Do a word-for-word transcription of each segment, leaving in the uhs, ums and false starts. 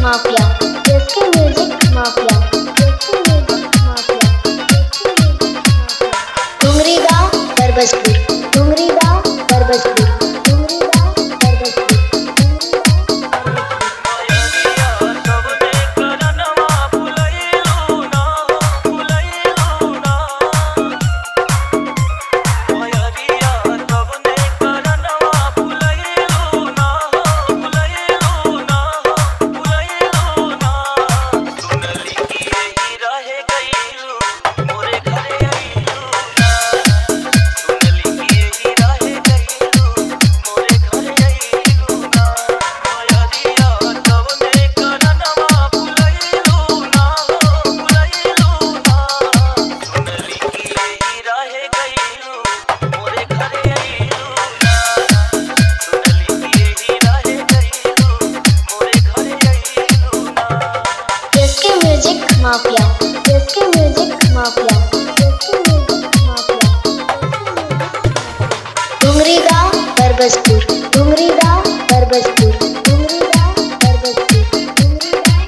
Mafia, SK music mafia, SK music mafia, Dungri गांव बरबसपुर, डुंगरी गांव बरबसपुर, डुंगरी गांव Barbaspur. Mafia, SK music mafia, SK music mafia. Dungri गांव बरबसपुर, डुंगरी गांव बरबसपुर, डुंगरी गांव बरबसपुर, डुंगरी गांव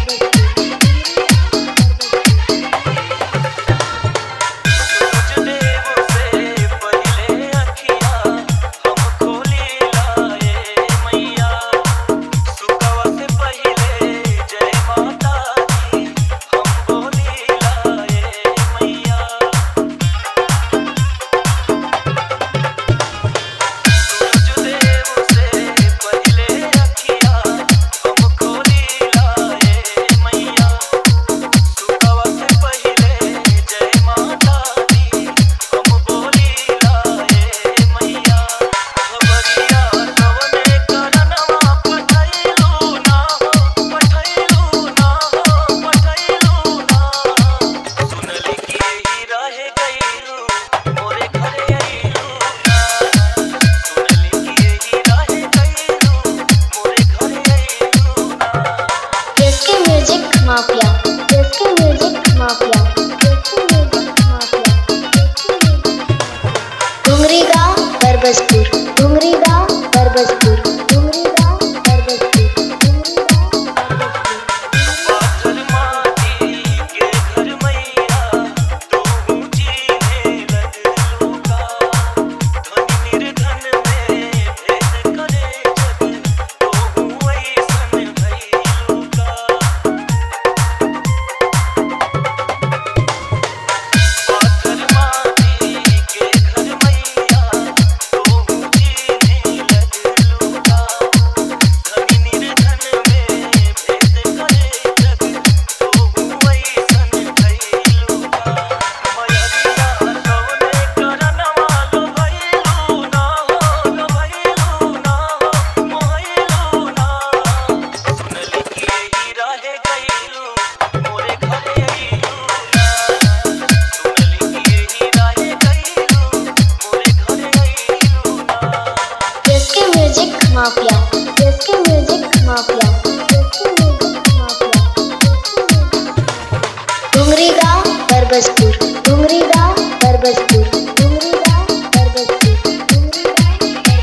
mafia, SK music mafia, SK music mafia. Dungri गांव बरबसपुर, डुंगरी गांव बरबसपुर, डुंगरी गांव बरबसपुर, डुंगरी गांव mafia, SK music mafia, SK music mafia. Dungri गांव बरबसपुर, डुंगरी गांव बरबसपुर, डुंगरी गांव बरबसपुर, डुंगरी गांव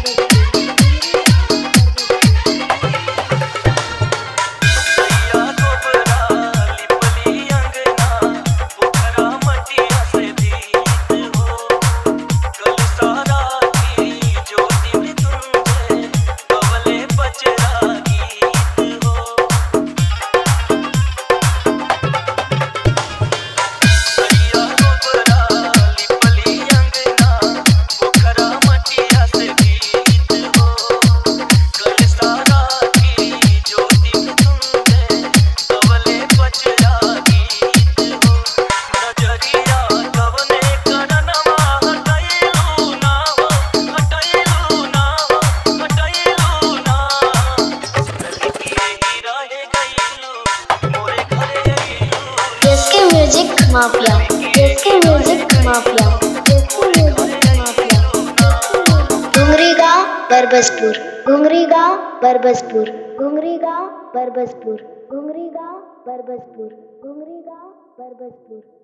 music mafia, SK music mafia, SK music mafia. Dungri गांव बरबसपुर, डुंगरी गांव बरबसपुर, डुंगरी गांव बरबसपुर, डुंगरी गांव बरबसपुर, डुंगरी गांव बरबसपुर।